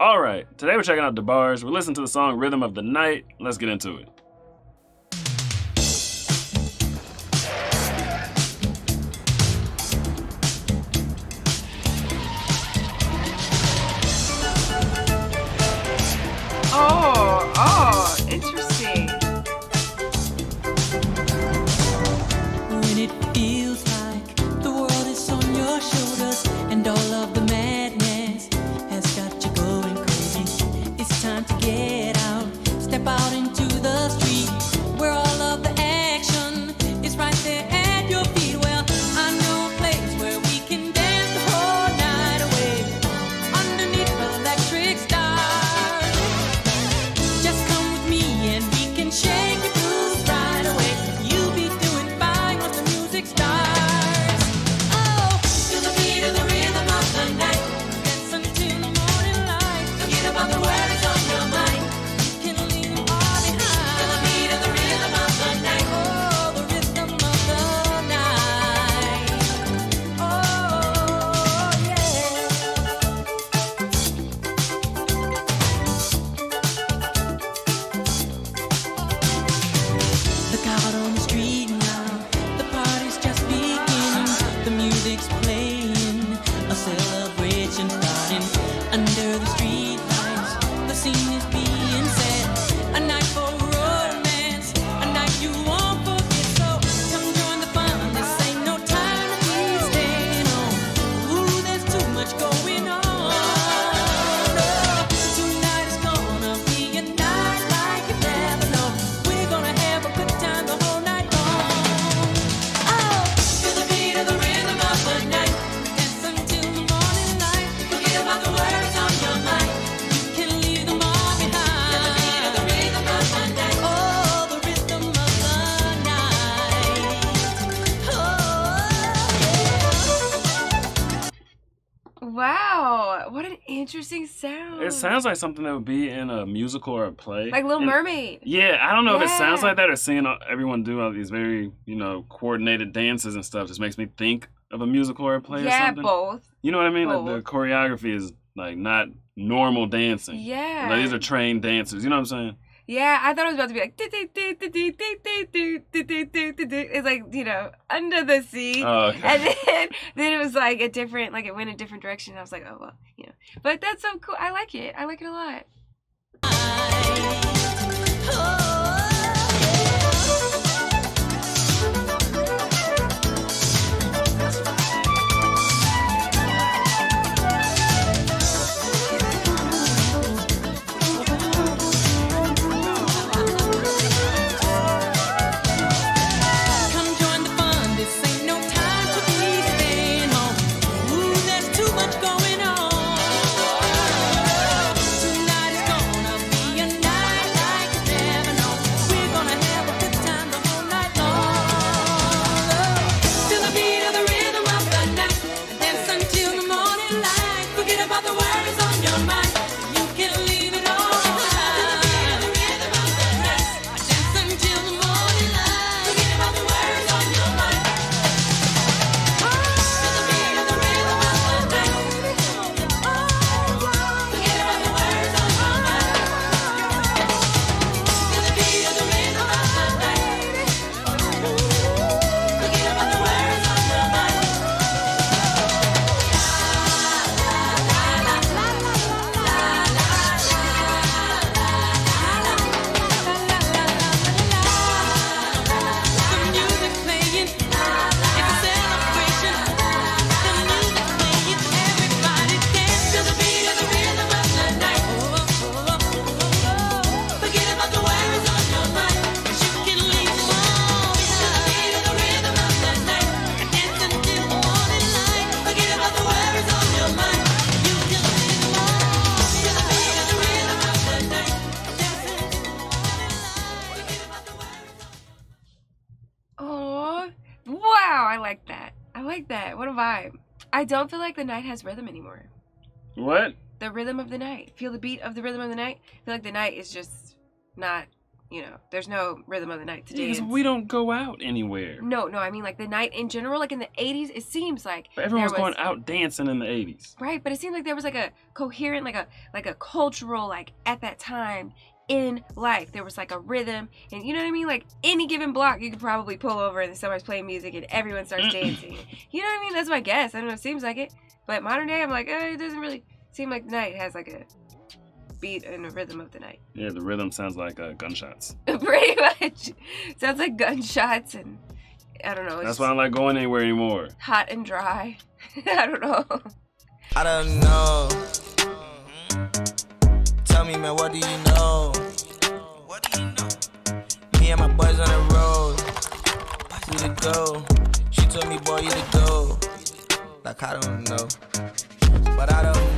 All right, today we're checking out DeBarge. We're listening to the song Rhythm of the Night. Let's get into it. Oh, interesting. When it feels like the world is on your shoulders and all of the madness has got you going crazy, it's time to get out, step out into the street where all of the action is right there at your feet. Well, I know a place where we can dance the whole night away underneath the electric stars. Just come with me and we can shake your blues right away. You'll be doing fine once the music starts. Oh, to the beat of the rhythm of the night, dance until the morning light. Forget about the worries on your mind. You can leave them all behind. To the beat of the rhythm of the night. Oh, the rhythm of the night. Oh, yeah. Look out on the street now, the party's just beginning. The music's playing, a celebration starting. Under the street lights, the scene is being set. A night for romance, a night you won't forget. So come join the fun, this ain't no time to be staying home. Ooh, there's too much going on. Oh, tonight is gonna be a night like you never know. We're gonna have a good time the whole night long. Oh, to the beat of the rhythm of the night, dance until the morning light. Forget about the worries on your mind. You can leave them all behind. To the beat of the rhythm of the night. Oh, the rhythm of the night. Oh, Wow, what an interesting sound. It sounds like something that would be in a musical or a play. like Little And- Mermaid. Yeah, I don't know if it sounds Yeah. like that or seeing everyone do all these very, coordinated dances and stuff just makes me think of a musical or a play or Yeah, something. both. You know what I mean? Like the Both. choreography is like not normal dancing. Yeah. Like, these are trained dancers. You know what I'm saying? Yeah, I thought it was about to be like it's like, under the sea. Oh, okay. And then it was like a different, like it went a different direction. I was like, oh well, But that's so cool. I like it. I like it a lot. Come join the fun. This ain't no time to be staying home. Ooh, there's too much going on. Tonight is gonna be a night like you never know. We're gonna have a good time the whole night long. To the beat of the rhythm of the night, dance until the morning light. Forget about the worries on your mind. You can leave it all behind. To the beat of the rhythm of the night, dance until the morning light. Forget about the worries on your mind. To the beat of the rhythm of the night. Forget about the worries on your mind. To the beat of the rhythm of the night. Forget about the worries on your mind. The music's playing, it's a celebration. The music's playing, everybody dance to the beat of the rhythm of the night. Forget about the worries on your mind, 'cause you can leave them all behind. To the beat of the rhythm of the night, dance until the morning light. Forget about the worries on your mind, you can leave them all behind. To the beat of the rhythm of the night, dance until the morning light. Forget about the worries on. Oh, wow! I like that. I like that. What a vibe. I don't feel like the night has rhythm anymore. What? The rhythm of the night. Feel the beat of the rhythm of the night. I feel like the night is just not, there's no rhythm of the night to dance. Because we don't go out anywhere. No, I mean like the night in general, like in the 80s, it seems like But everyone was going out dancing in the 80s. Right, but it seemed like there was like a coherent, like a cultural, like at that time in life, there was like a rhythm, and you know what I mean? Like any given block, you could probably pull over and somebody's playing music and everyone starts dancing. You know what I mean? That's my guess. I don't know, it seems like it. But modern day, I'm like, it doesn't really seem like the night has like a beat and a rhythm of the night. Yeah, the rhythm sounds like gunshots. Pretty much. Sounds like gunshots and I don't know. That's why I don't like going anywhere anymore. Hot and dry. I don't know. I don't know. Tell me, man, what do you know? What do you know? Me and my boys on the road. We to go. She told me, boy, you to go. Like, I don't know. But I don't know.